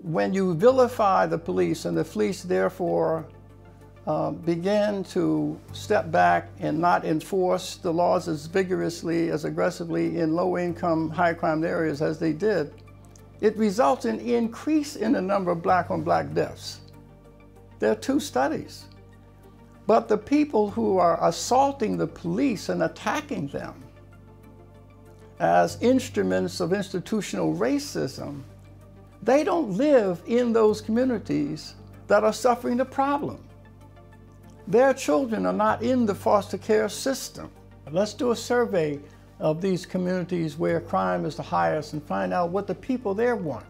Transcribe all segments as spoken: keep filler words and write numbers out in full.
when you vilify the police and the police therefore uh, begin to step back and not enforce the laws as vigorously, as aggressively in low-income, high-crime areas as they did, it results in increase in the number of black-on-black deaths. There are two studies. But the people who are assaulting the police and attacking them as instruments of institutional racism, they don't live in those communities that are suffering the problem. Their children are not in the foster care system. Let's do a survey of these communities where crime is the highest and find out what the people there want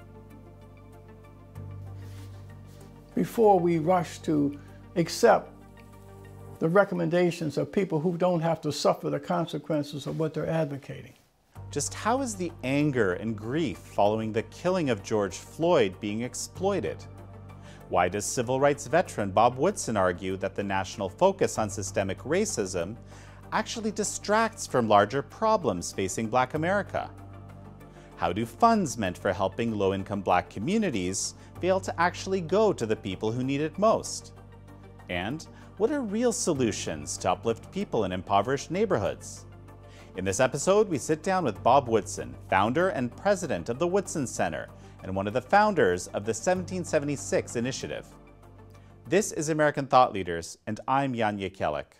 before we rush to accept the recommendations of people who don't have to suffer the consequences of what they're advocating. Just how is the anger and grief following the killing of George Floyd being exploited? Why does civil rights veteran Bob Woodson argue that the national focus on systemic racism actually distracts from larger problems facing Black America? How do funds meant for helping low-income Black communities fail to actually go to the people who need it most? And what are real solutions to uplift people in impoverished neighborhoods? In this episode, we sit down with Bob Woodson, founder and president of the Woodson Center, and one of the founders of the seventeen seventy-six Initiative. This is American Thought Leaders, and I'm Jan Jekielek.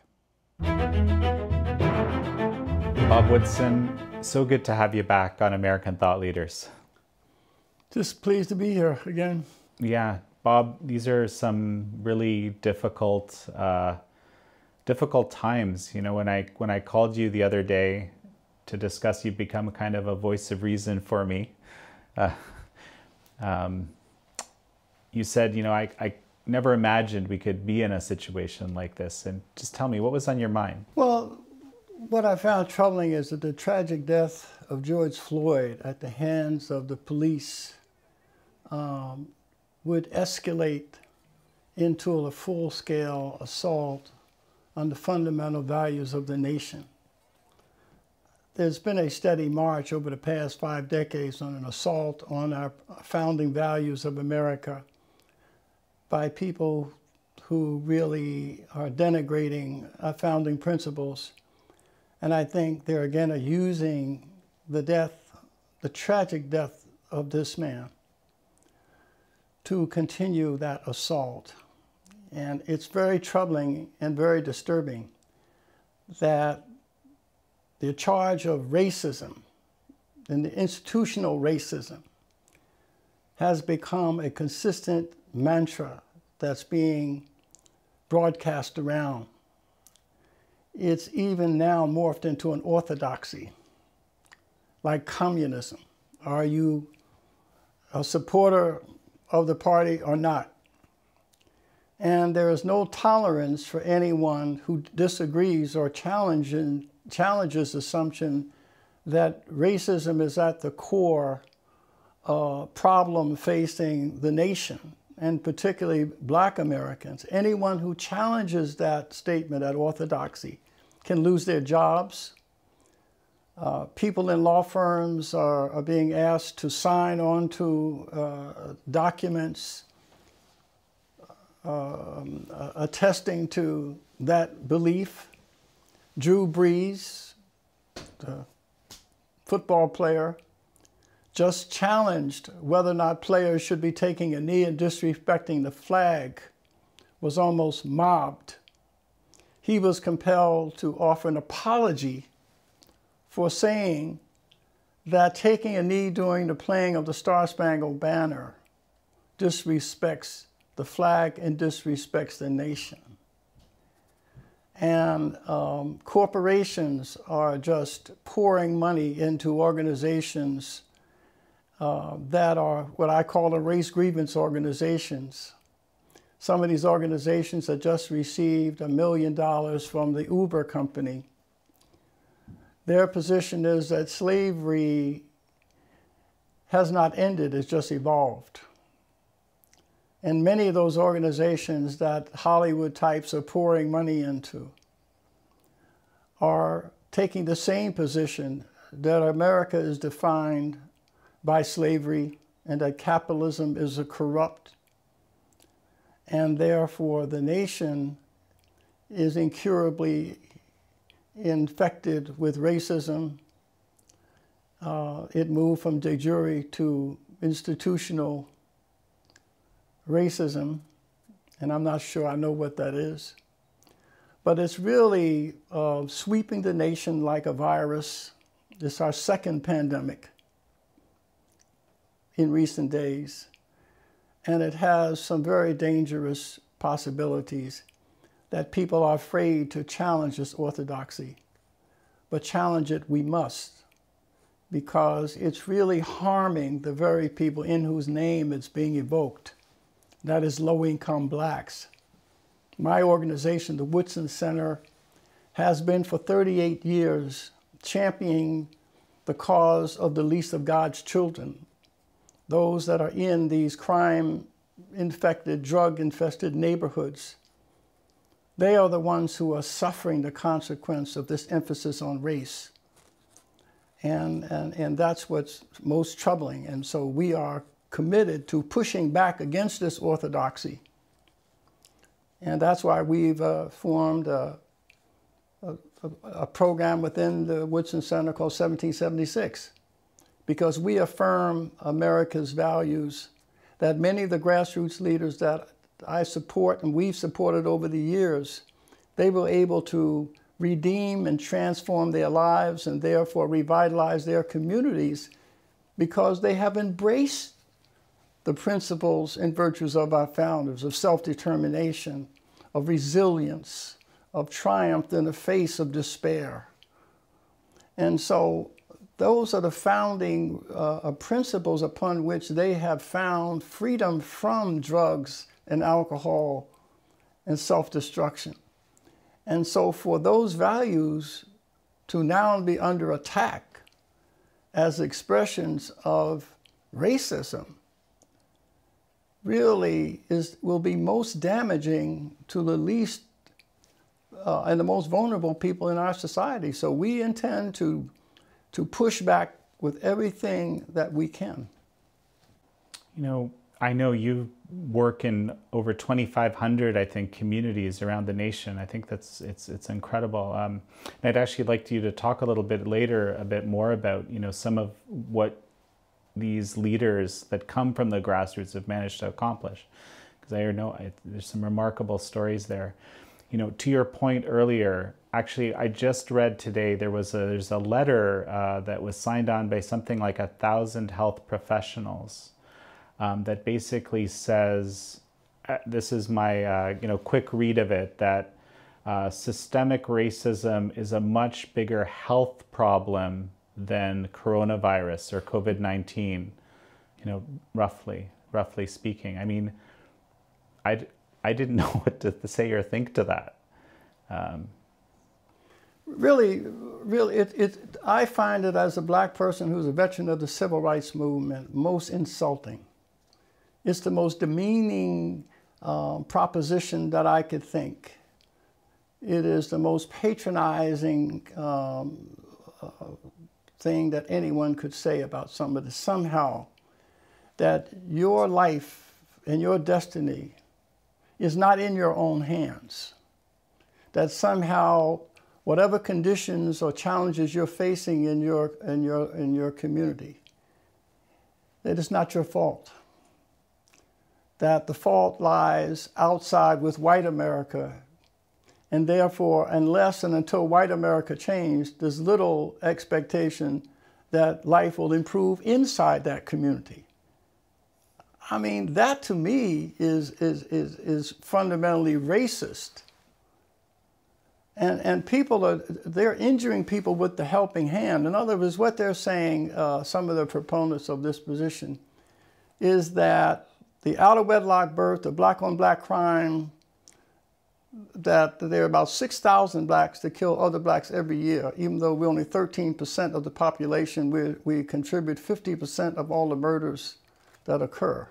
Bob Woodson, so good to have you back on American Thought Leaders. Just pleased to be here again. Yeah, Bob, these are some really difficult, uh, difficult times. You know, when I when I called you the other day to discuss, you've become kind of a voice of reason for me. Uh, um, you said, you know, I, I never imagined we could be in a situation like this. And just tell me, what was on your mind? Well, what I found troubling is that the tragic death of George Floyd at the hands of the police um, would escalate into a full-scale assault on the fundamental values of the nation. There's been a steady march over the past five decades on an assault on our founding values of America by people who really are denigrating our founding principles. And I think they're again are using the death, the tragic death of this man to continue that assault. And it's very troubling and very disturbing that the charge of racism and the institutional racism has become a consistent mantra that's being broadcast around. It's even now morphed into an orthodoxy, like communism. Are you a supporter of the party or not? And there is no tolerance for anyone who disagrees or challenges, challenges the assumption that racism is at the core uh, problem facing the nation, and particularly Black Americans. Anyone who challenges that statement, that orthodoxy, can lose their jobs. Uh, people in law firms are, are being asked to sign on to uh, documents um, uh, attesting to that belief. Drew Brees, the football player, just challenged whether or not players should be taking a knee and disrespecting the flag, was almost mobbed. He was compelled to offer an apology for saying that taking a knee during the playing of the Star-Spangled Banner disrespects the flag and disrespects the nation. And um, corporations are just pouring money into organizations uh, that are what I call the race grievance organizations. Some of these organizations have just received a million dollars from the Uber company. Their position is that slavery has not ended, it's just evolved. And many of those organizations that Hollywood types are pouring money into are taking the same position that America is defined by slavery and that capitalism is a corrupt, and therefore the nation is incurably infected with racism. Uh, it moved from de jure to institutional racism, and I'm not sure I know what that is. But it's really uh, sweeping the nation like a virus. It's our second pandemic in recent days, and it has some very dangerous possibilities that people are afraid to challenge this orthodoxy. But challenge it we must, because it's really harming the very people in whose name it's being evoked. That is low-income blacks. My organization, the Woodson Center, has been for thirty-eight years championing the cause of the least of God's children, those that are in these crime-infected, drug-infested neighborhoods. They are the ones who are suffering the consequence of this emphasis on race. And, and, and that's what's most troubling. And so we are committed to pushing back against this orthodoxy. And that's why we've uh, formed a, a, a program within the Woodson Center called seventeen seventy-six, because we affirm America's values that many of the grassroots leaders that I support and we've supported over the years, they were able to redeem and transform their lives and therefore revitalize their communities because they have embraced the principles and virtues of our founders, of self-determination, of resilience, of triumph in the face of despair. And so those are the founding uh, principles upon which they have found freedom from drugs and alcohol and self-destruction. And so for those values to now be under attack as expressions of racism really is, will be most damaging to the least uh, and the most vulnerable people in our society. So we intend to, to push back with everything that we can. You know, I know you work in over twenty-five hundred, I think, communities around the nation. I think that's it's it's incredible. Um, and I'd actually like you to talk a little bit later, a bit more about you know some of what these leaders that come from the grassroots have managed to accomplish, because I know I, there's some remarkable stories there. You know, to your point earlier, actually, I just read today there was a there's a letter uh, that was signed on by something like a thousand health professionals. Um, that basically says, uh, this is my uh, you know quick read of it, that uh, systemic racism is a much bigger health problem than coronavirus or COVID nineteen, you know, roughly, roughly speaking. I mean, I, I didn't know what to say or think to that. Um, Really, really, it, it, I find it as a black person who's a veteran of the civil rights movement most insulting. It's the most demeaning um, proposition that I could think. It is the most patronizing um, uh, thing that anyone could say about somebody. Somehow, that your life and your destiny is not in your own hands. That somehow, whatever conditions or challenges you're facing in your, in your, in your community, that it's not your fault. That the fault lies outside with white America, and therefore, unless and until white America changed, there's little expectation that life will improve inside that community. I mean, that to me is, is, is, is fundamentally racist. And, and people are, they're injuring people with the helping hand. In other words, what they're saying, uh, some of the proponents of this position, is that the out-of-wedlock birth, the black-on-black crime, that there are about six thousand blacks that kill other blacks every year, even though we're only thirteen percent of the population, we, we contribute fifty percent of all the murders that occur.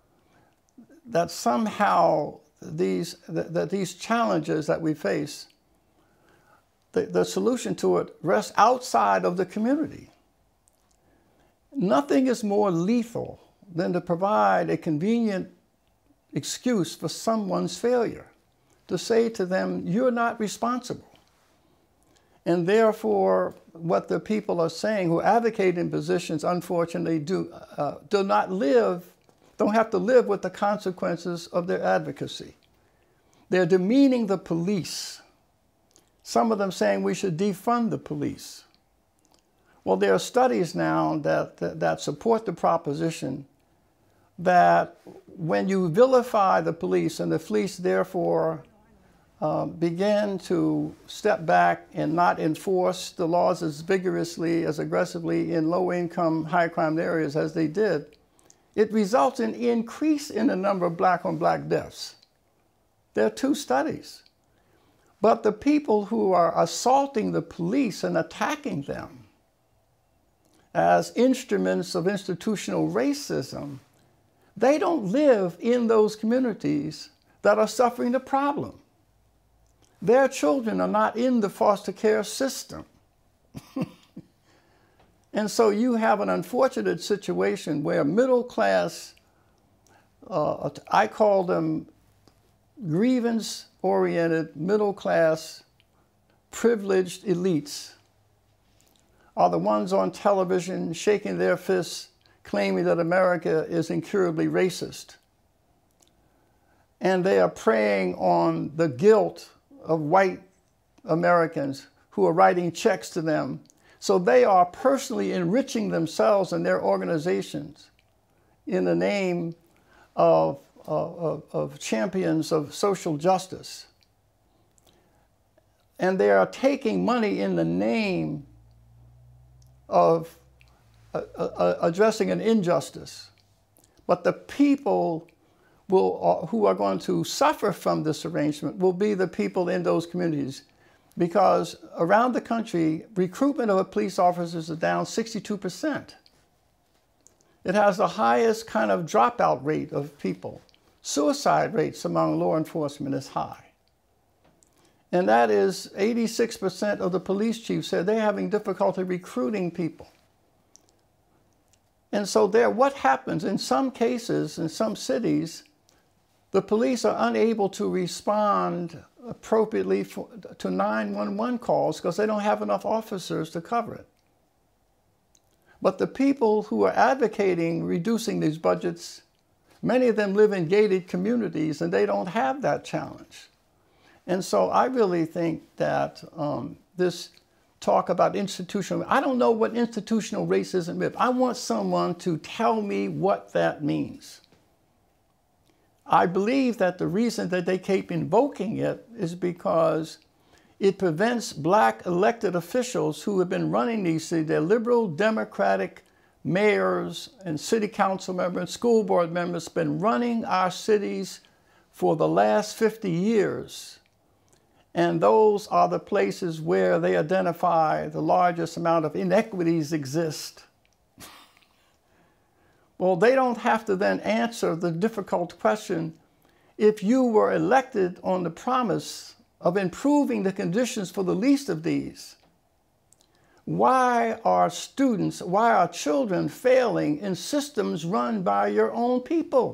That somehow these, that, that these challenges that we face, the, the solution to it rests outside of the community. Nothing is more lethal than to provide a convenient excuse for someone's failure, to say to them, you're not responsible. And therefore, what the people are saying who advocate in positions, unfortunately, do, uh, do not live, don't have to live with the consequences of their advocacy. They're demeaning the police. Some of them saying we should defund the police. Well, there are studies now that, that, that support the proposition that when you vilify the police and the police therefore uh, begin to step back and not enforce the laws as vigorously, as aggressively in low-income, high-crime areas as they did, it results in an increase in the number of black-on-black deaths. There are two studies. But the people who are assaulting the police and attacking them as instruments of institutional racism, they don't live in those communities that are suffering the problem. Their children are not in the foster care system. And so you have an unfortunate situation where middle class, uh, I call them grievance-oriented, middle class, privileged elites are the ones on television shaking their fists, claiming that America is incurably racist. And they are preying on the guilt of white Americans who are writing checks to them. So they are personally enriching themselves and their organizations in the name of, of, of champions of social justice. And they are taking money in the name of uh, uh, addressing an injustice. But the people will, uh, who are going to suffer from this arrangement will be the people in those communities, because around the country, recruitment of police officers is down sixty-two percent. It has the highest kind of dropout rate of people. Suicide rates among law enforcement is high. And that is eighty-six percent of the police chiefs said they're having difficulty recruiting people. And so there, what happens in some cases, in some cities, the police are unable to respond appropriately for, to nine one one calls because they don't have enough officers to cover it. But the people who are advocating reducing these budgets, many of them live in gated communities and they don't have that challenge. And so I really think that um, this talk about institutional, I don't know what institutional racism is. I want someone to tell me what that means. I believe that the reason that they keep invoking it is because it prevents black elected officials who have been running these cities, they're liberal democratic mayors and city council members, school board members, been running our cities for the last fifty years. And those are the places where they identify the largest amount of inequities exist. Well, they don't have to then answer the difficult question, if you were elected on the promise of improving the conditions for the least of these, why are students, why are children failing in systems run by your own people?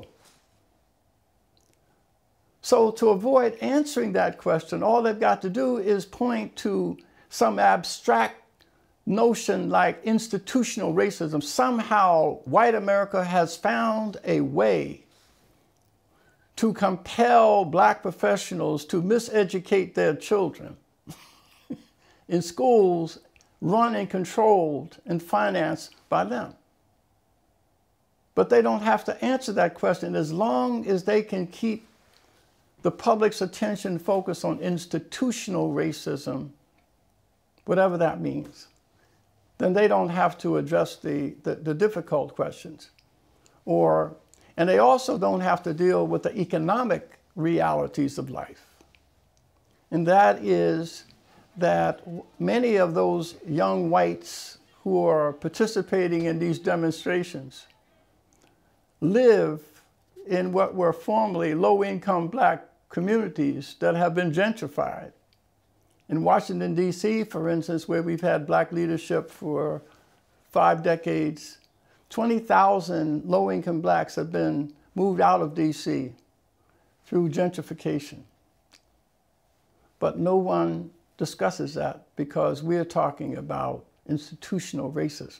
So to avoid answering that question, all they've got to do is point to some abstract notion like institutional racism. Somehow white America has found a way to compel black professionals to miseducate their children in schools run and controlled and financed by them. But they don't have to answer that question as long as they can keep the public's attention focused on institutional racism, whatever that means. Then they don't have to address the, the, the difficult questions. Or, and they also don't have to deal with the economic realities of life. And that is that many of those young whites who are participating in these demonstrations live in what were formerly low-income black communities that have been gentrified. In Washington, D C, for instance, where we've had black leadership for five decades, twenty thousand low-income blacks have been moved out of D C through gentrification. But no one discusses that because we're talking about institutional racism.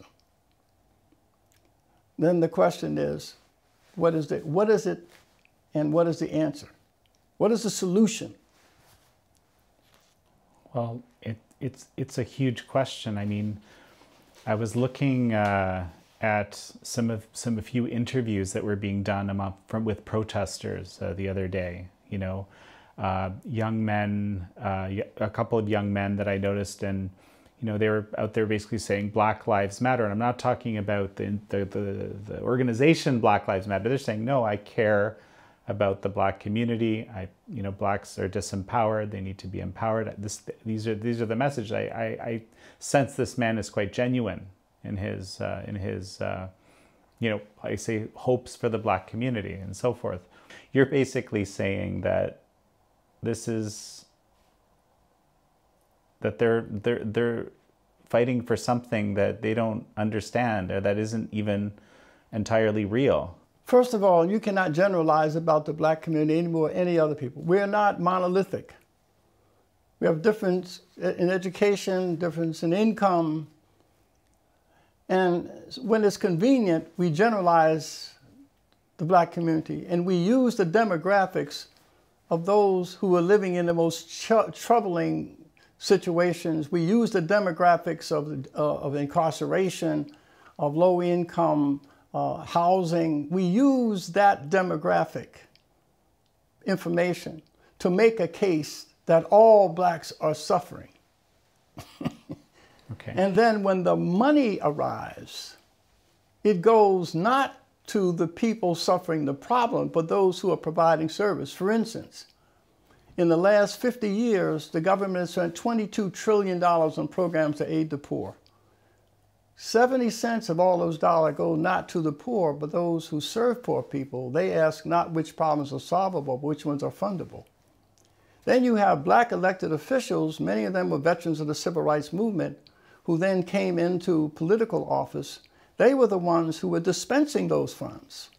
Then the question is, what is the, what is it and what is the answer? What is the solution? Well, it, it's, it's a huge question. I mean, I was looking uh, at some of some a few interviews that were being done among, from, with protesters uh, the other day. You know, uh, young men, uh, a couple of young men that I noticed, and you know, they were out there basically saying Black Lives Matter. And I'm not talking about the, the, the, the organization Black Lives Matter. They're saying, no, I care about the Black community. I, you know, Blacks are disempowered. They need to be empowered. This, these are these are the messages. I, I, I sense this man is quite genuine in his, uh, in his, uh, you know, I say hopes for the Black community and so forth. You're basically saying that this is, that they're they're they're fighting for something that they don't understand or that isn't even entirely real. First of all, you cannot generalize about the Black community any more than any other people. We're not monolithic. We have difference in education, difference in income, and when it's convenient, we generalize the Black community, and we use the demographics of those who are living in the most tr- troubling situations. We use the demographics of, uh, of incarceration, of low income, uh, housing. We use that demographic information to make a case that all Blacks are suffering. Okay. And then when the money arrives, it goes not to the people suffering the problem, but those who are providing service. For instance, in the last fifty years, the government has spent twenty-two trillion dollars on programs to aid the poor. seventy cents of all those dollars go not to the poor, but those who serve poor people. They ask not which problems are solvable, but which ones are fundable. Then you have Black elected officials, many of them were veterans of the civil rights movement, who then came into political office. They were the ones who were dispensing those funds.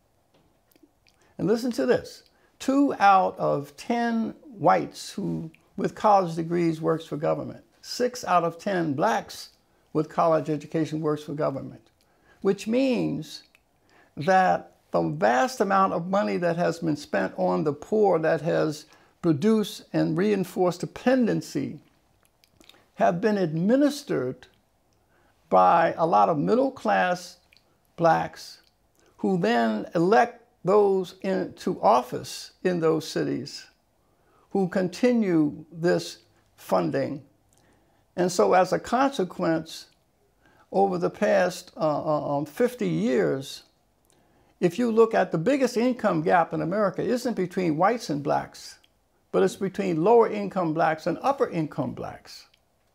And listen to this. Two out of ten whites who, with college degrees, works for government. Six out of ten Blacks with college education works for government, which means that the vast amount of money that has been spent on the poor that has produced and reinforced dependency have been administered by a lot of middle-class Blacks who then elect those into office in those cities who continue this funding. And so as a consequence, over the past uh, um, fifty years, if you look at the biggest income gap in America isn't between whites and Blacks, but it's between lower income Blacks and upper income Blacks.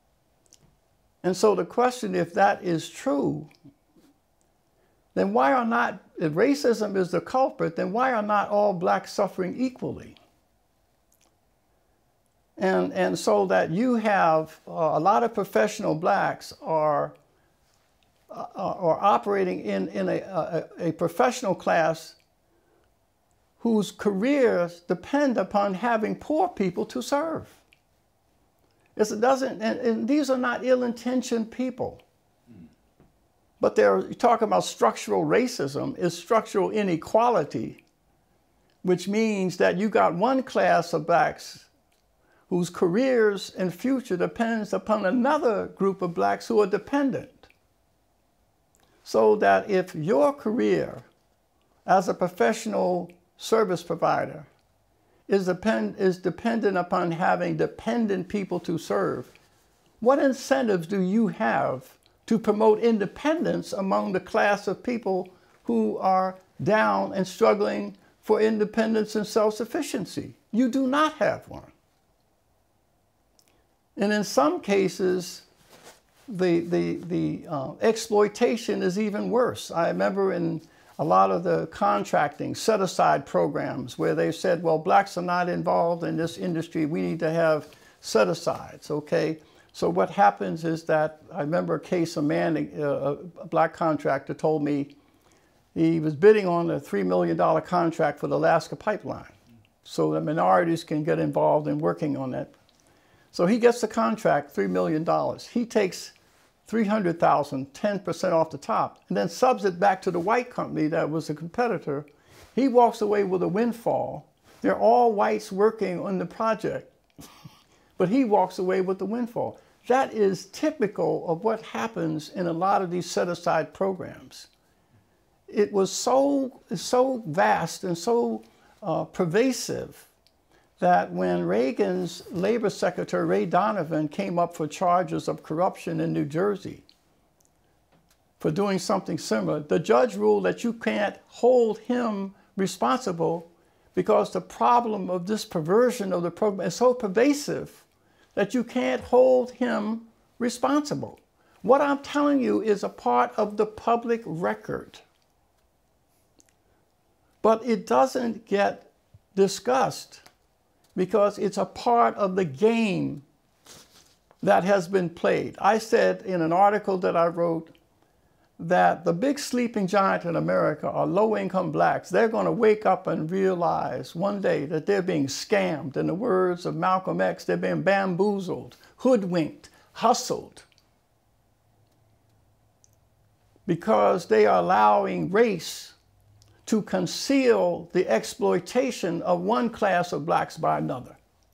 And so the question, if that is true, then why are not, if racism is the culprit, then why are not all Blacks suffering equally? And, and so that you have uh, a lot of professional Blacks are, uh, are operating in, in a, a, a professional class whose careers depend upon having poor people to serve. It's, it doesn't, and, and these are not ill-intentioned people. But they're talking about structural racism is structural inequality, which means that you got one class of Blacks whose careers and future depends upon another group of Blacks who are dependent. So that if your career as a professional service provider is, depend, is dependent upon having dependent people to serve, what incentives do you have to promote independence among the class of people who are down and struggling for independence and self-sufficiency? You do not have one. And in some cases, the, the, the uh, exploitation is even worse. I remember in a lot of the contracting set-aside programs where they said, well, Blacks are not involved in this industry. We need to have set-asides, okay? So what happens is that, I remember a case, a man, a, a black contractor told me he was bidding on a three million dollar contract for the Alaska pipeline so that minorities can get involved in working on that. So he gets the contract, three million dollars. He takes three hundred thousand dollars, ten percent off the top, and then subs it back to the white company that was a competitor. He walks away with a windfall. They're all whites working on the project, but he walks away with the windfall. That is typical of what happens in a lot of these set-aside programs. It was so, so vast and so uh, pervasive that when Reagan's Labor Secretary, Ray Donovan, came up for charges of corruption in New Jersey for doing something similar, the judge ruled that you can't hold him responsible because the problem of this perversion of the program is so pervasive that you can't hold him responsible. What I'm telling you is a part of the public record. But it doesn't get discussed because it's a part of the game that has been played. I said in an article that I wrote that the big sleeping giant in America are low-income blacks. They're going to wake up and realize one day that they're being scammed. In the words of Malcolm X, they're being bamboozled, hoodwinked, hustled, because they are allowing race to conceal the exploitation of one class of blacks by another.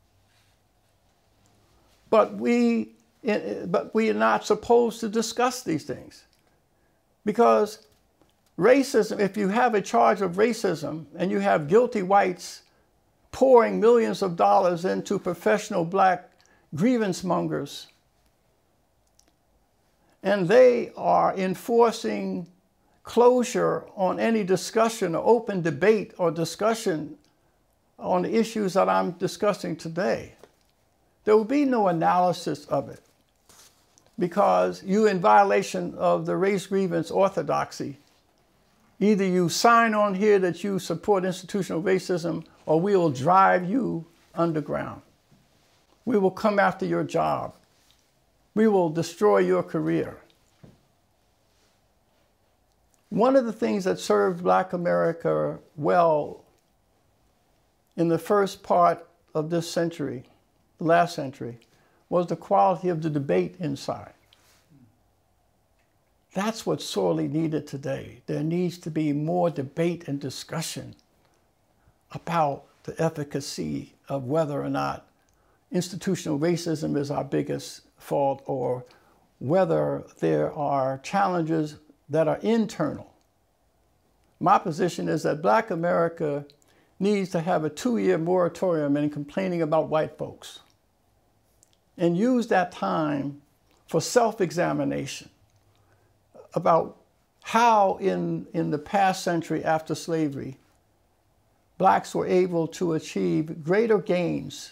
But we, but we are not supposed to discuss these things. Because racism, if you have a charge of racism and you have guilty whites pouring millions of dollars into professional black grievance mongers, and they are enforcing closure on any discussion or open debate or discussion on the issues that I'm discussing today, there will be no analysis of it, because you're in violation of the race grievance orthodoxy. Either you sign on here that you support institutional racism, or we will drive you underground. We will come after your job. We will destroy your career. One of the things that served Black America well in the first part of this century, the last century, was the quality of the debate inside. That's what's sorely needed today. There needs to be more debate and discussion about the efficacy of whether or not institutional racism is our biggest fault, or whether there are challenges that are internal. My position is that Black America needs to have a two-year moratorium in complaining about white folks, and use that time for self-examination about how in, in the past century after slavery, blacks were able to achieve greater gains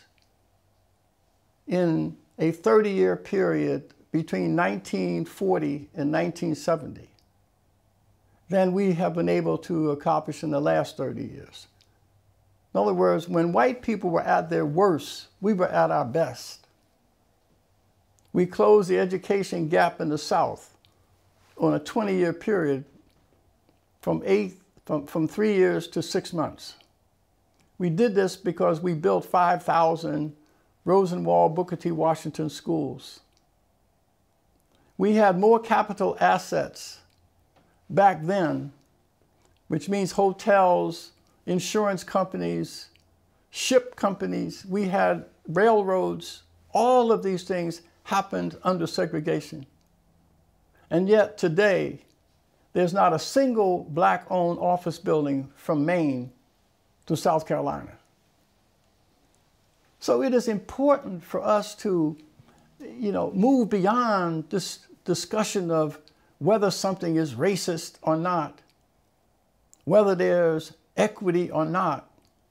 in a thirty-year period between nineteen forty and nineteen seventy than we have been able to accomplish in the last thirty years. In other words, when white people were at their worst, we were at our best. We closed the education gap in the South on a twenty-year period from, eight, from, from three years to six months. We did this because we built five thousand Rosenwald, Booker T. Washington schools. We had more capital assets back then, which means hotels, insurance companies, ship companies. We had railroads. All of these things happened under segregation. And yet today, there's not a single black-owned office building from Maine to South Carolina. So it is important for us to, you know, move beyond this discussion of whether something is racist or not, whether there's equity or not,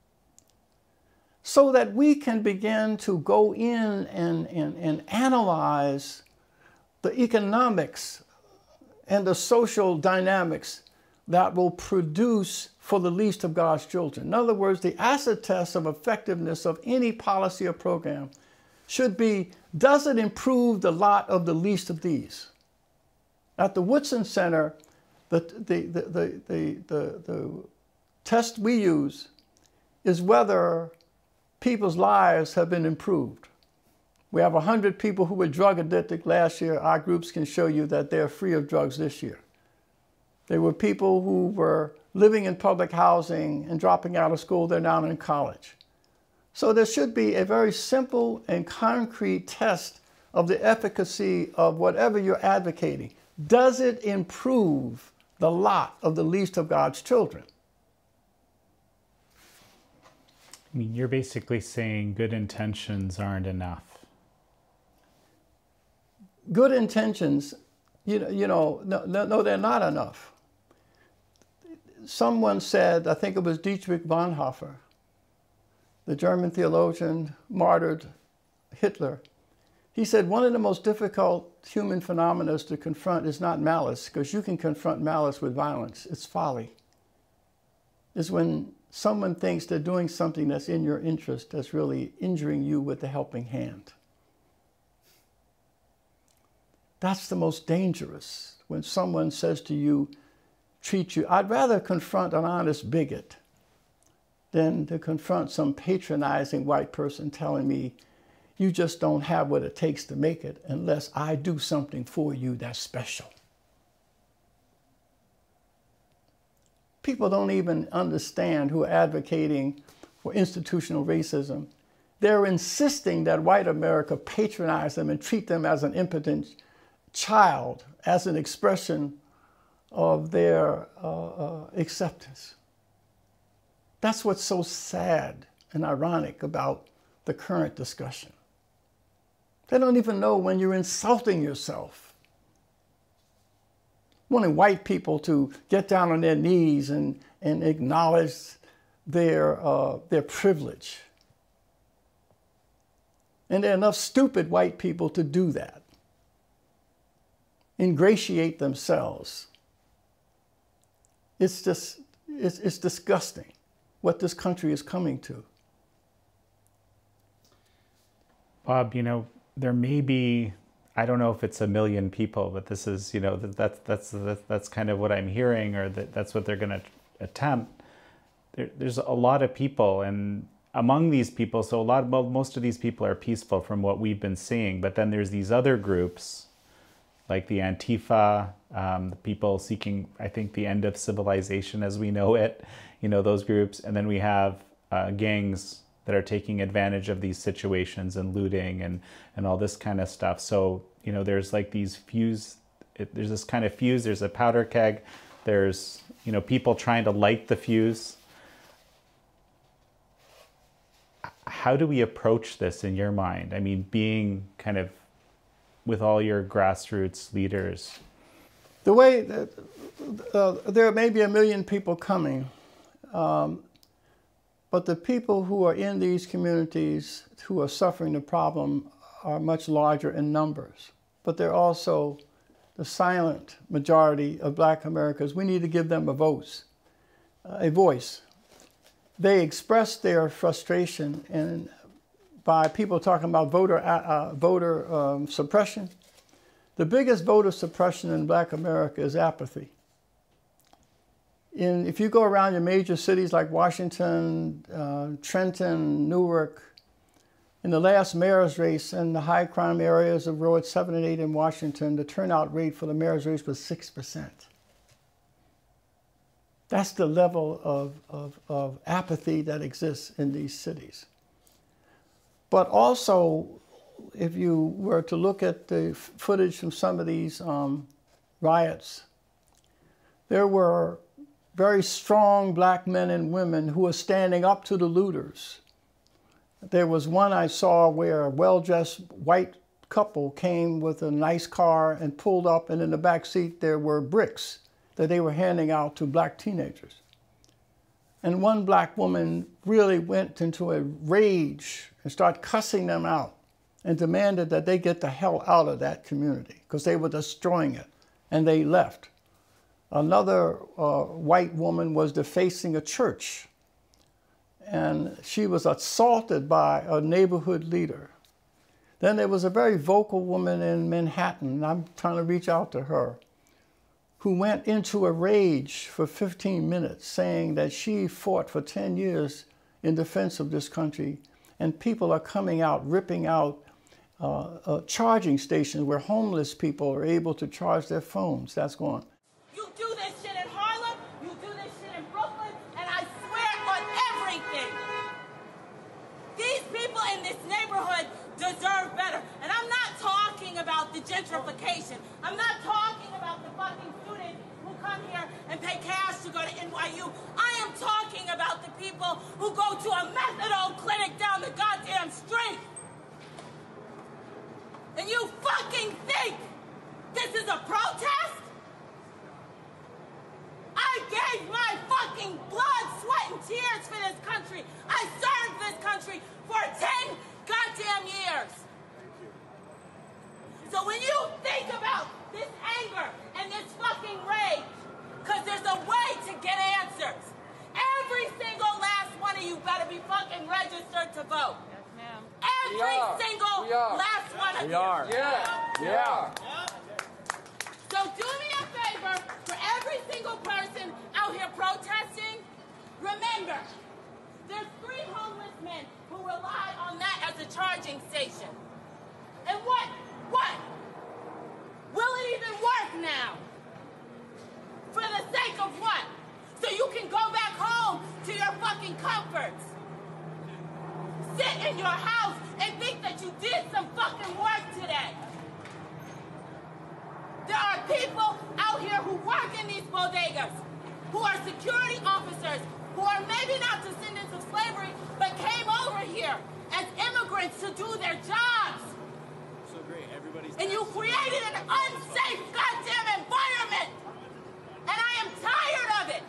so that we can begin to go in and, and, and analyze the economics and the social dynamics that will produce for the least of God's children. In other words, the acid test of effectiveness of any policy or program should be Does it improve the lot of the least of these? At the Woodson Center, the, the, the, the, the, the, the test we use is whether people's lives have been improved. We have one hundred people who were drug addicted last year. Our groups can show you that they're free of drugs this year. There were people who were living in public housing and dropping out of school. They're now in college. So there should be a very simple and concrete test of the efficacy of whatever you're advocating. Does it improve the lot of the least of God's children? I mean, you're basically saying good intentions aren't enough. Good intentions, you know, you know no, no, they're not enough. Someone said, I think it was Dietrich Bonhoeffer, the German theologian, martyred Hitler. He said, one of the most difficult human phenomena to confront is not malice, because you can confront malice with violence. It's folly. It's when someone thinks they're doing something that's in your interest that's really injuring you with the helping hand. That's the most dangerous, when someone says to you, treat you. I'd rather confront an honest bigot than to confront some patronizing white person telling me, you just don't have what it takes to make it unless I do something for you that's special. People don't even understand who are advocating for institutional racism. They're insisting that white America patronize them and treat them as an impotent child, as an expression of their uh, uh, acceptance. That's what's so sad and ironic about the current discussion. They don't even know when you're insulting yourself. Wanting white people to get down on their knees and, and acknowledge their, uh, their privilege. And there are enough stupid white people to do that. Ingratiate themselves. It's just, it's, it's disgusting what this country is coming to. Bob, you know, there may be, I don't know if it's a million people, but this is, you know, that's, that's, that's, that's kind of what I'm hearing, or that that's what they're going to attempt. There, there's a lot of people, and among these people, so a lot, well, most of these people are peaceful from what we've been seeing, but then there's these other groups, like the Antifa, um, the people seeking, I think, the end of civilization as we know it, you know, those groups. And then we have uh, gangs that are taking advantage of these situations and looting and, and all this kind of stuff. So, you know, there's like these fuse, it, there's this kind of fuse, there's a powder keg, there's, you know, people trying to light the fuse. How do we approach this in your mind? I mean, being kind of with all your grassroots leaders? The way that uh, there may be a million people coming, um, but the people who are in these communities who are suffering the problem are much larger in numbers. But they're also the silent majority of Black Americans. We need to give them a voice. Uh, a voice. They express their frustration and by people talking about voter, uh, voter um, suppression. The biggest voter suppression in Black America is apathy. In, if you go around your major cities like Washington, uh, Trenton, Newark, in the last mayor's race in the high crime areas of Roads seven and eight in Washington, the turnout rate for the mayor's race was six percent. That's the level of, of, of apathy that exists in these cities. But also, if you were to look at the footage from some of these um, riots, there were very strong Black men and women who were standing up to the looters. There was one I saw where a well-dressed white couple came with a nice car and pulled up, and in the back seat there were bricks that they were handing out to Black teenagers. And one Black woman really went into a rage and started cussing them out and demanded that they get the hell out of that community because they were destroying it, and they left. Another uh, white woman was defacing a church, and she was assaulted by a neighborhood leader. Then there was a very vocal woman in Manhattan, and I'm trying to reach out to her, who went into a rage for fifteen minutes saying that she fought for ten years in defense of this country, and people are coming out, ripping out uh, uh, charging stations where homeless people are able to charge their phones. That's gone. You do this shit in Harlem, you do this shit in Brooklyn, and I swear on everything, these people in this neighborhood deserve better. And I'm not talking about the gentrification. I'm not talking about the fucking students who come here and pay cash to go to N Y U. I am talking about the people who go to a methadone clinic down the goddamn street. And you fucking think this is a protest? I gave my fucking blood, sweat, and tears for this country. I served this country for ten goddamn years. So when you think about this anger and this fucking rage, because there's a way to get answers, every single last one of you better be fucking registered to vote. Yes, ma'am. Every single last one of you. We are. Yeah. Yeah. So do me a favor, for every single person out here protesting, remember, there's three homeless men who rely on that as a charging station. And what? What? Will it even work now? For the sake of what? So you can go back home to your fucking comforts. Sit in your house and think that you did some fucking work today. There are people out here who work in these bodegas, who are security officers, who are maybe not descendants of slavery, but came over here as immigrants to do their jobs. So great, everybody's. And you created an unsafe goddamn environment. And I am tired of it.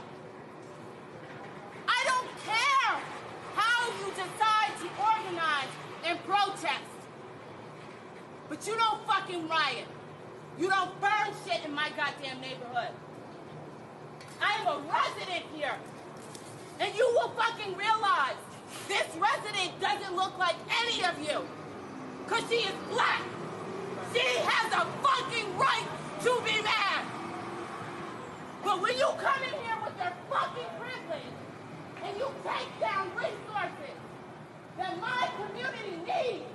I don't care how you decide to organize and protest. But you don't fucking riot. You don't burn shit in my goddamn neighborhood. I am a resident here. And you will fucking realize this resident doesn't look like any of you. Because she is black. She has a fucking right to be mad. But when you come in here with your fucking privilege and you take down resources that my community needs,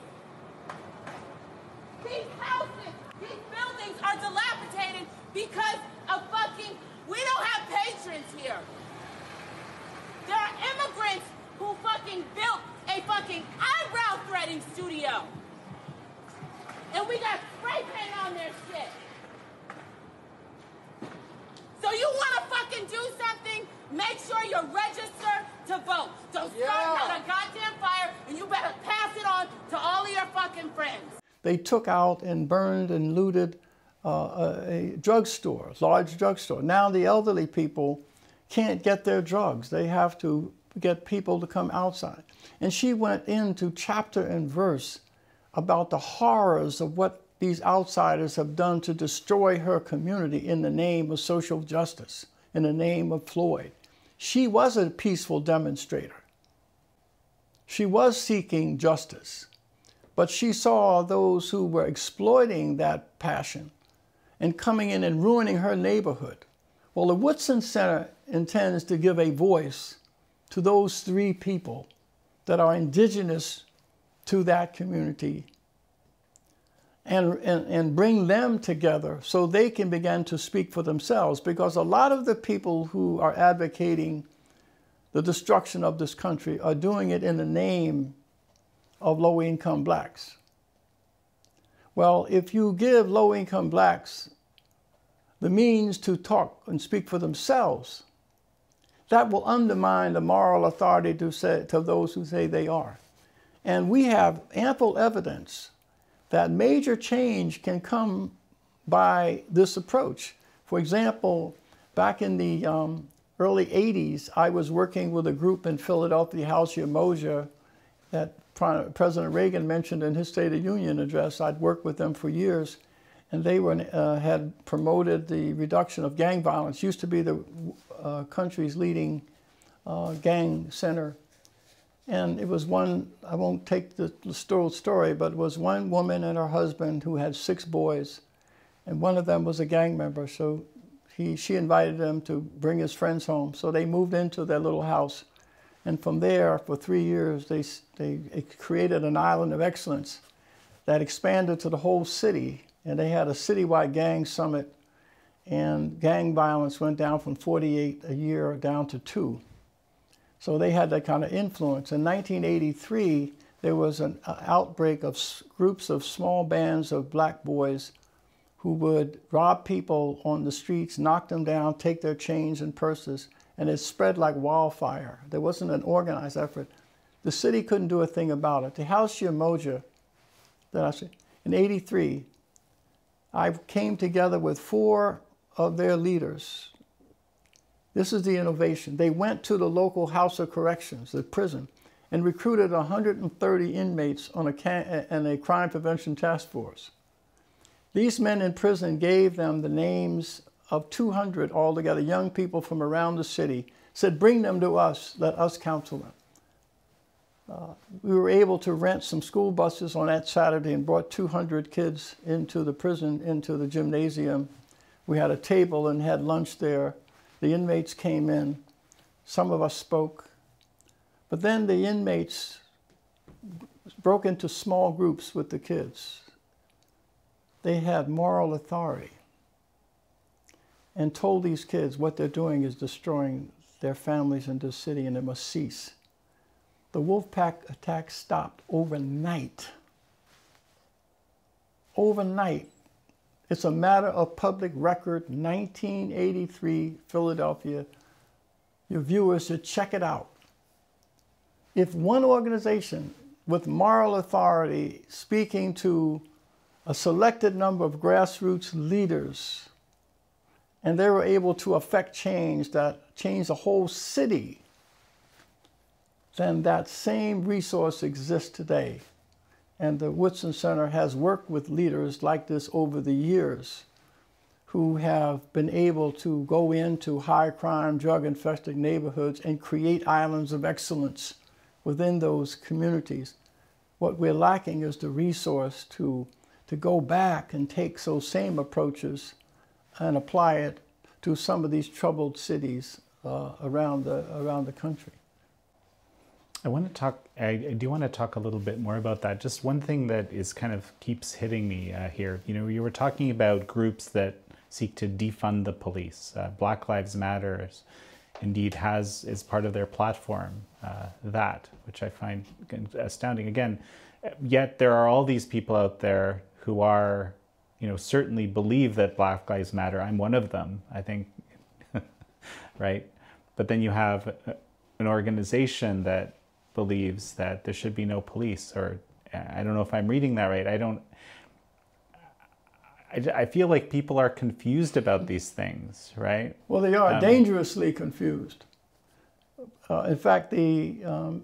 these houses, these buildings are dilapidated because of fucking, we don't have patrons here. There are immigrants who fucking built a fucking eyebrow threading studio. And we got spray paint on their shit. So you want to fucking do something? Make sure you're registered to vote. So start Yeah. a goddamn fire, and you better pass it on to all of your fucking friends. They took out and burned and looted uh, a, a drugstore, large drugstore. Now the elderly people can't get their drugs. They have to get people to come outside. And she went into chapter and verse about the horrors of what these outsiders have done to destroy her community in the name of social justice, in the name of Floyd. She was a peaceful demonstrator. She was seeking justice, but she saw those who were exploiting that passion and coming in and ruining her neighborhood. Well, the Woodson Center intends to give a voice to those three people that are indigenous to that community and, and, and bring them together so they can begin to speak for themselves, because a lot of the people who are advocating the destruction of this country are doing it in the name of low-income blacks. Well, if you give low-income blacks the means to talk and speak for themselves, that will undermine the moral authority to, say, to those who say they are. And we have ample evidence that major change can come by this approach. For example, back in the um, early eighties, I was working with a group in Philadelphia, Halcyon Mosier, that President Reagan mentioned in his State of the Union address. I'd worked with them for years, and they were, uh, had promoted the reduction of gang violence. Used to be the uh, country's leading uh, gang center. And it was one, I won't take the, the story, but it was one woman and her husband who had six boys, and one of them was a gang member. So he, she invited them to bring his friends home. So they moved into their little house. And from there, for three years, they, they created an island of excellence that expanded to the whole city. And they had a citywide gang summit, and gang violence went down from forty-eight a year down to two. So they had that kind of influence. In nineteen eighty-three, there was an outbreak of groups of small bands of black boys who would rob people on the streets, knock them down, take their chains and purses, and it spread like wildfire. There wasn't an organized effort. The city couldn't do a thing about it. The House Umoja, that I said, in eighty-three, I came together with four of their leaders. This is the innovation. They went to the local House of Corrections, the prison, and recruited one hundred thirty inmates on a, can and a crime prevention task force. These men in prison gave them the names of two hundred altogether, young people from around the city, said, bring them to us, let us counsel them. Uh, we were able to rent some school buses on that Saturday and brought two hundred kids into the prison, into the gymnasium. We had a table and had lunch there. The inmates came in. Some of us spoke. But then the inmates broke into small groups with the kids. They had moral authority and told these kids what they're doing is destroying their families and the city, and it must cease. The Wolfpack attack stopped overnight. Overnight. It's a matter of public record, nineteen eighty-three, Philadelphia. Your viewers should check it out. If one organization with moral authority speaking to a selected number of grassroots leaders, and they were able to affect change that changed the whole city, then that same resource exists today. And the Woodson Center has worked with leaders like this over the years who have been able to go into high crime, drug-infested neighborhoods and create islands of excellence within those communities. What we're lacking is the resource to, to go back and take those same approaches and apply it to some of these troubled cities uh, around, the, around the country. I want to talk, I, I do want to talk a little bit more about that. Just one thing that is kind of keeps hitting me uh, here. You know, you were talking about groups that seek to defund the police. Uh, Black Lives Matter indeed has, is part of their platform, uh, that, which I find astounding. Again, yet there are all these people out there who are, you know, certainly believe that Black Lives Matter. I'm one of them, I think, right? But then you have an organization that believes that there should be no police, or I don't know if I'm reading that right. I don't, I, I feel like people are confused about these things, right? Well, they are um, dangerously confused. Uh, in fact, the um,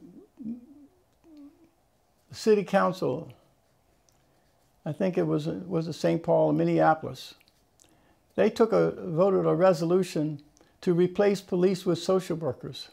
city council, I think it was, was it Saint Paul in Minneapolis, they took a, voted a resolution to replace police with social workers.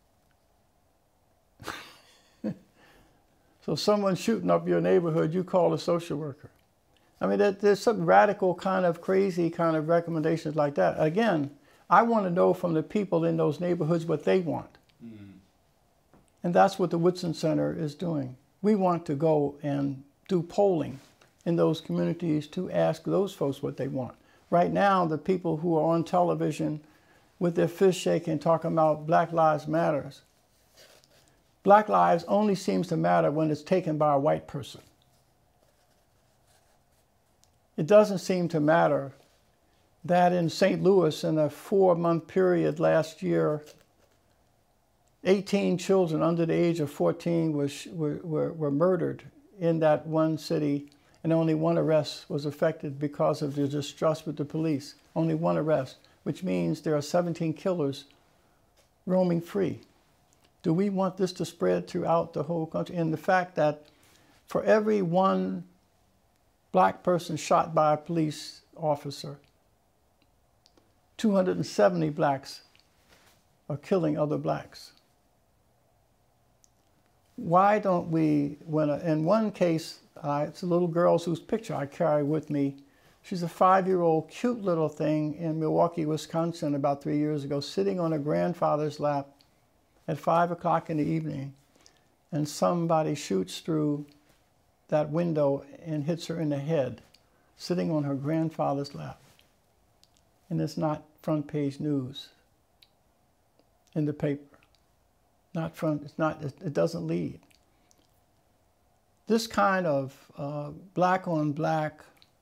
So someone shooting up your neighborhood, you call a social worker. I mean, there, there's some radical kind of crazy kind of recommendations like that. Again, I want to know from the people in those neighborhoods what they want. Mm. And that's what the Woodson Center is doing. We want to go and do polling in those communities to ask those folks what they want. Right now, the people who are on television with their fist shaking talking about Black Lives Matter. Black lives only seems to matter when it's taken by a white person. It doesn't seem to matter that in Saint Louis, in a four-month period last year, eighteen children under the age of fourteen was, were, were, were murdered in that one city, and only one arrest was affected because of the distrust with the police. Only one arrest, which means there are seventeen killers roaming free. Do we want this to spread throughout the whole country? And the fact that for every one black person shot by a police officer, two hundred seventy blacks are killing other blacks. why don't we, when a, in one case, uh, it's a little girl whose picture I carry with me. She's a five-year-old cute little thing in Milwaukee, Wisconsin about three years ago, sitting on her grandfather's lap at five o'clock in the evening, and somebody shoots through that window and hits her in the head, sitting on her grandfather's lap. And it's not front page news in the paper. Not front, it's not, it doesn't lead. This kind of uh, black on black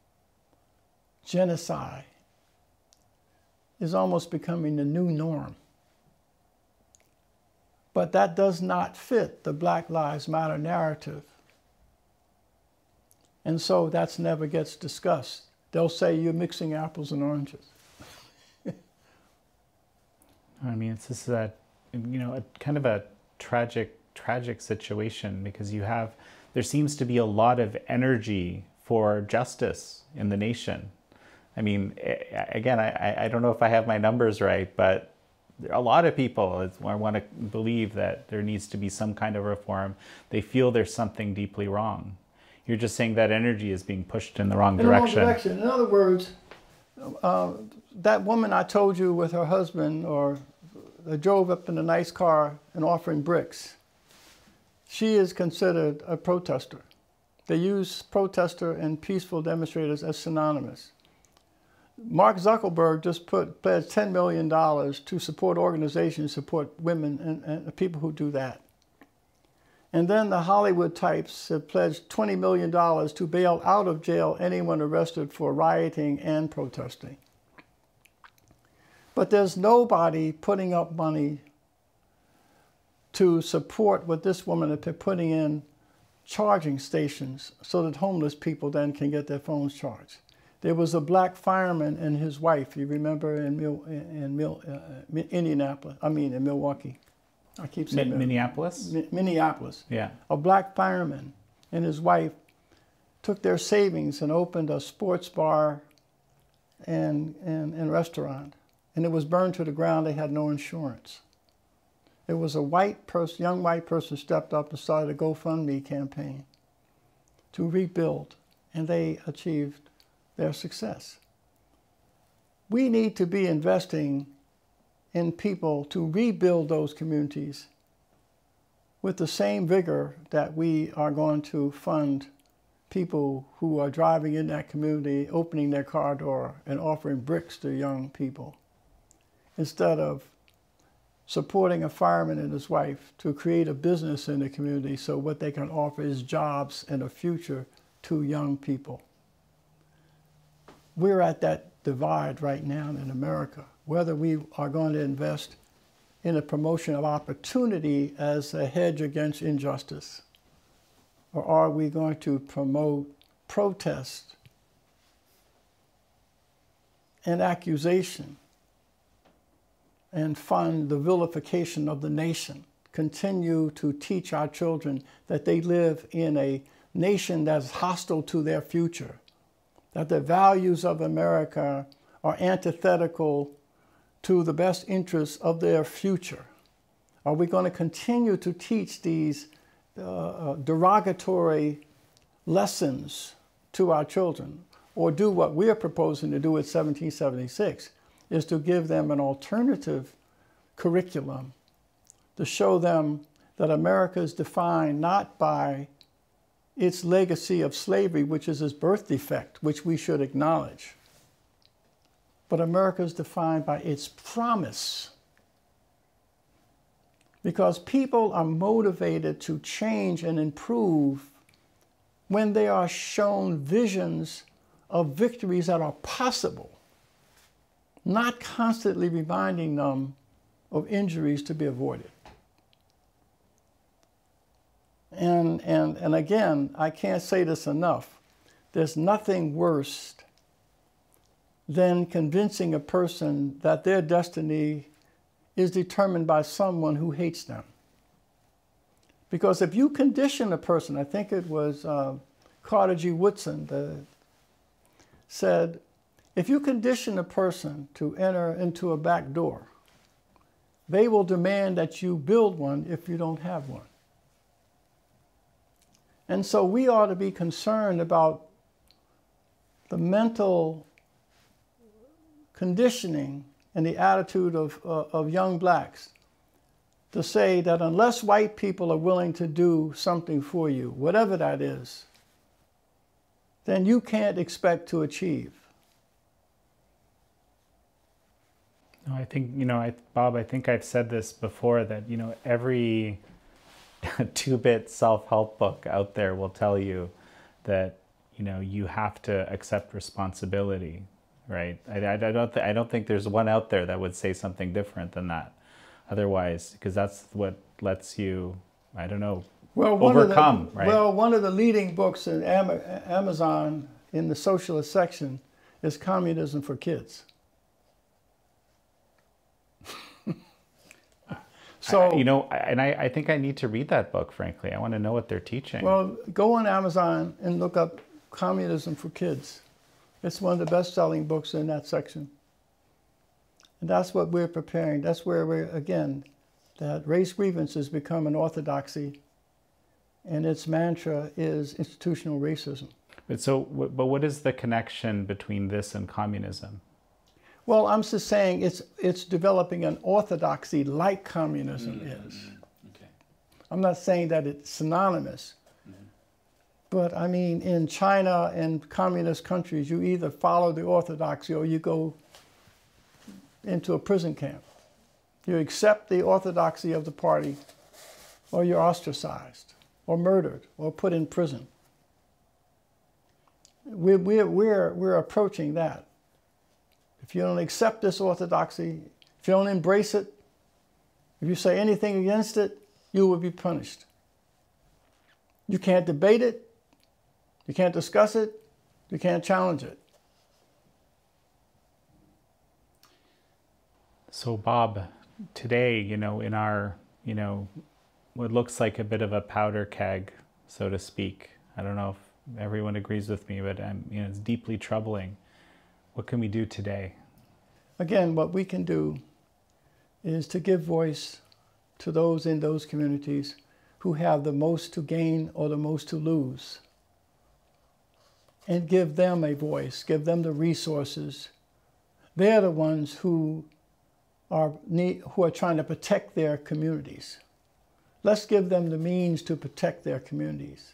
genocide is almost becoming the new norm. But that does not fit the Black Lives Matter narrative. And so that never gets discussed. They'll say you're mixing apples and oranges. I mean, it's just a, you know, a kind of a tragic, tragic situation, because you have, there seems to be a lot of energy for justice in the nation. I mean, again, I, I don't know if I have my numbers right, but a lot of people want to believe that there needs to be some kind of reform. They feel there's something deeply wrong. You're just saying that energy is being pushed in the wrong in direction. The wrong direction. In other words, uh, that woman I told you with her husband, or they drove up in a nice car and offering bricks, she is considered a protester. They use protester and peaceful demonstrators as synonymous. Mark Zuckerberg just put pledged ten million dollars to support organizations, support women and, and the people who do that. And then the Hollywood types have pledged twenty million dollars to bail out of jail anyone arrested for rioting and protesting. But there's nobody putting up money to support what this woman has been putting in charging stations so that homeless people then can get their phones charged. There was a black fireman and his wife, you remember, in, Mil in Mil uh, Indianapolis, I mean in Milwaukee. I keep saying Mi Minneapolis? Mi Minneapolis. Yeah. A black fireman and his wife took their savings and opened a sports bar and, and, and restaurant. And it was burned to the ground. They had no insurance. It was a white person, young white person stepped up and started a GoFundMe campaign to rebuild, and they achieved their success. We need to be investing in people to rebuild those communities with the same vigor that we are going to fund people who are driving in that community, opening their car door and offering bricks to young people, instead of supporting a fireman and his wife to create a business in the community so what they can offer is jobs and a future to young people. We're at that divide right now in America, whether we are going to invest in the promotion of opportunity as a hedge against injustice, or are we going to promote protest and accusation and fund the vilification of the nation, continue to teach our children that they live in a nation that's hostile to their future, that the values of America are antithetical to the best interests of their future? Are we going to continue to teach these uh, derogatory lessons to our children, or do what we're proposing to do at seventeen seventy-six, is to give them an alternative curriculum to show them that America is defined not by its legacy of slavery, which is its birth defect, which we should acknowledge, but America is defined by its promise. Because people are motivated to change and improve when they are shown visions of victories that are possible, not constantly reminding them of injuries to be avoided. And, and, and again, I can't say this enough. There's nothing worse than convincing a person that their destiny is determined by someone who hates them. Because if you condition a person, I think it was uh, Carter G. Woodson that said, if you condition a person to enter into a back door, they will demand that you build one if you don't have one. And so we ought to be concerned about the mental conditioning and the attitude of, uh, of young blacks to say that unless white people are willing to do something for you, whatever that is, then you can't expect to achieve. No, I think, you know, I, Bob, I think I've said this before that, you know, every two-bit self-help book out there will tell you that, you know, you have to accept responsibility, right? I, I, I don't th- I don't think there's one out there that would say something different than that. Otherwise, because that's what lets you, I don't know, well, one overcome, of the, right? Well, one of the leading books in Am- Amazon in the socialist section is Communism for Kids. So, I, you know, and I, I think I need to read that book, frankly. I want to know what they're teaching. Well, go on Amazon and look up Communism for Kids. It's one of the best-selling books in that section. And that's what we're preparing. That's where we're, again, that race grievances become an orthodoxy, and its mantra is institutional racism. But so, but what is the connection between this and communism? Well, I'm just saying it's it's developing an orthodoxy like communism mm-hmm. is. Okay. I'm not saying that it's synonymous, mm-hmm. but I mean, in China and communist countries, you either follow the orthodoxy or you go into a prison camp. You accept the orthodoxy of the party, or you're ostracized, or murdered, or put in prison. We're, we're, we're, we're approaching that. If you don't accept this orthodoxy, if you don't embrace it, if you say anything against it, you will be punished. You can't debate it, you can't discuss it, you can't challenge it. So Bob, today, you know, in our, you know, what looks like a bit of a powder keg, so to speak, I don't know if everyone agrees with me, but um, you know, it's deeply troubling. What can we do today? Again, what we can do is to give voice to those in those communities who have the most to gain or the most to lose. And give them a voice, give them the resources. They're the ones who are, need, who are trying to protect their communities. Let's give them the means to protect their communities.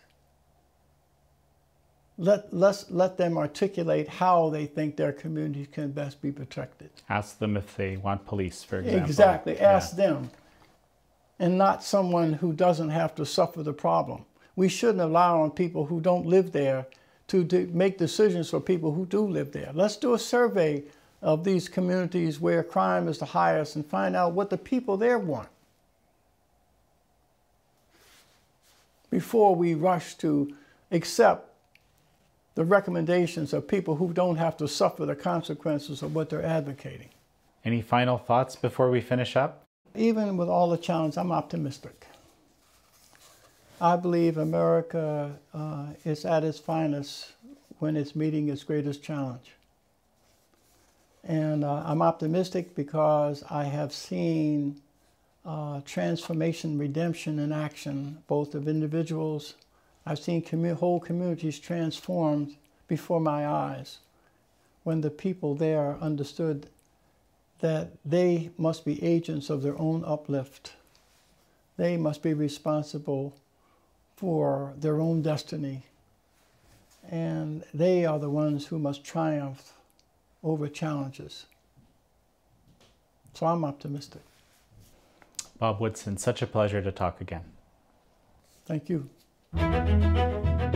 Let, let's let them articulate how they think their communities can best be protected. Ask them if they want police, for example. Exactly, ask yeah. them. And not someone who doesn't have to suffer the problem. We shouldn't allow on people who don't live there to do, make decisions for people who do live there. Let's do a survey of these communities where crime is the highest and find out what the people there want before we rush to accept the recommendations of people who don't have to suffer the consequences of what they're advocating. Any final thoughts before we finish up? Even with all the challenges, I'm optimistic. I believe America uh, is at its finest when it's meeting its greatest challenge. And uh, I'm optimistic because I have seen uh, transformation, redemption in action, both of individuals. I've seen commu- whole communities transformed before my eyes when the people there understood that they must be agents of their own uplift. They must be responsible for their own destiny. And they are the ones who must triumph over challenges. So I'm optimistic. Bob Woodson, such a pleasure to talk again. Thank you.